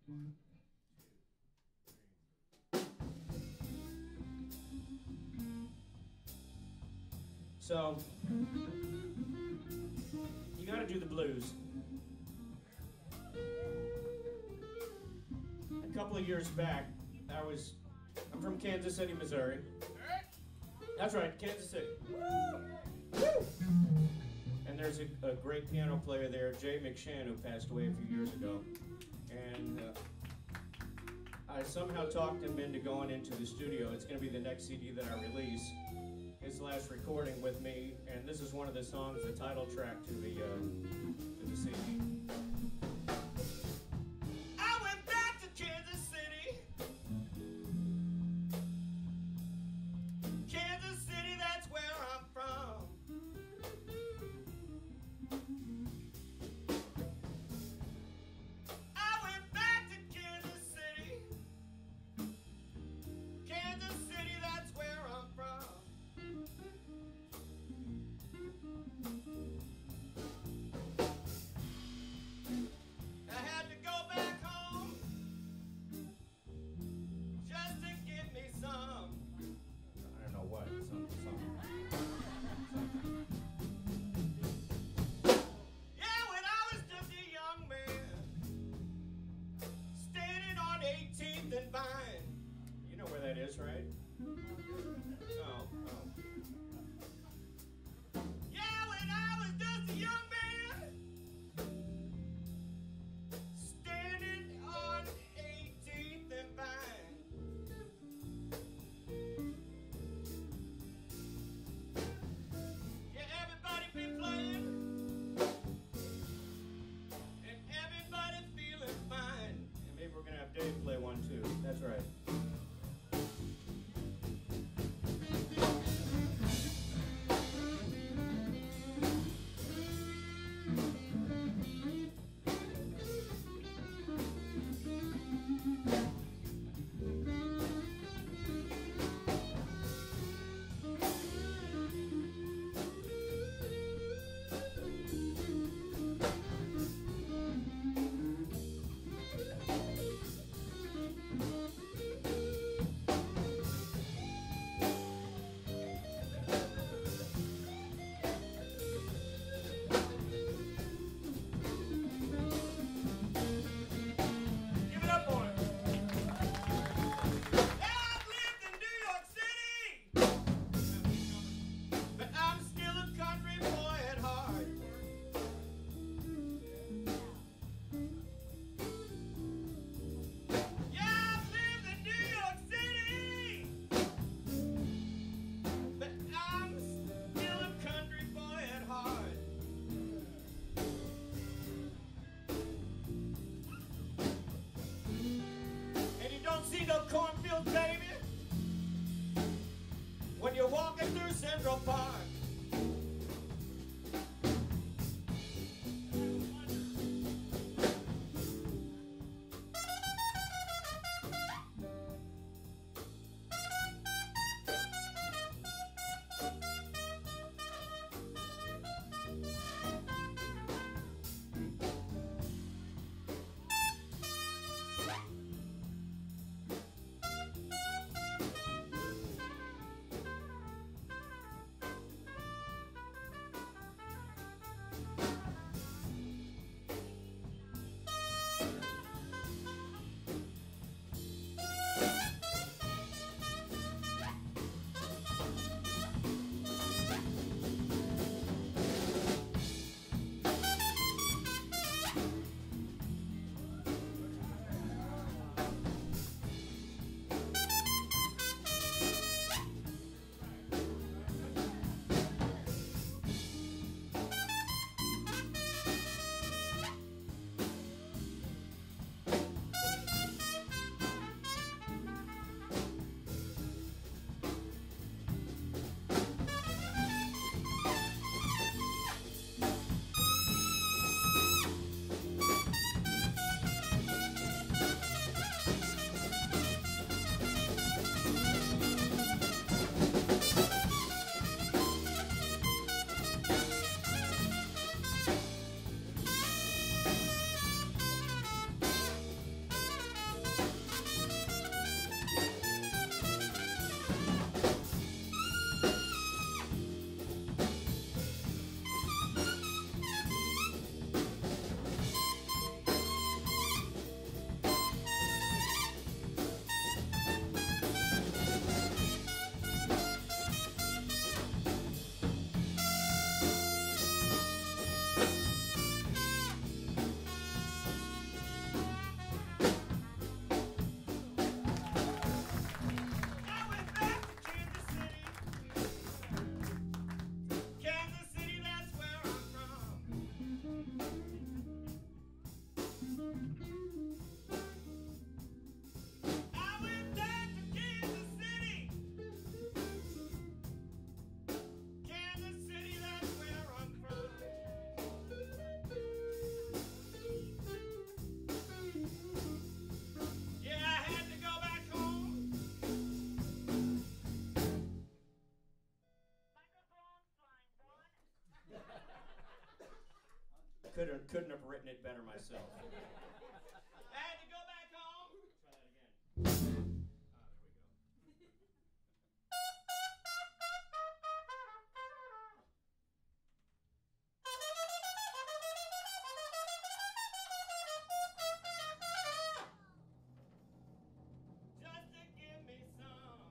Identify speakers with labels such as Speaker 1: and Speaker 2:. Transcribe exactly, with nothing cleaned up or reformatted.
Speaker 1: So, you gotta do the blues. A couple of years back, I was, I'm from Kansas City, Missouri. That's right, Kansas City. And there's a, a great piano player there, Jay McShann, who passed away a few years ago. And uh, I somehow talked him into going into the studio. It's going to be the next C D that I release. His last recording with me, and this is one of the songs, the title track to the uh, to the C D. I went back to Kansas City. Kansas City, that's where I'm from. I went back to Kansas City. Kansas City, that's where I'm from. I had to go back home just to get me some. I don't know what, some, some, something. Yeah, when I was just a young man, standing on eighteenth and Vine. You know where that is, right? Oh, oh. Yeah, when I was just a young man, standing on eighteenth and Vine. Yeah, everybody been playing, and everybody feeling fine. And maybe we're gonna have Dave play one too. That's right. Give it up for him. Yeah, I've lived in New York City, but I'm still a country boy at heart. Yeah, I've lived in New York City, but I'm still a country boy at heart. And you don't see no cornfields, baby, when you're walking through Central Park. couldn't have written it better myself. I had to go back home. Try that again. Ah, there we go. Just to give me some.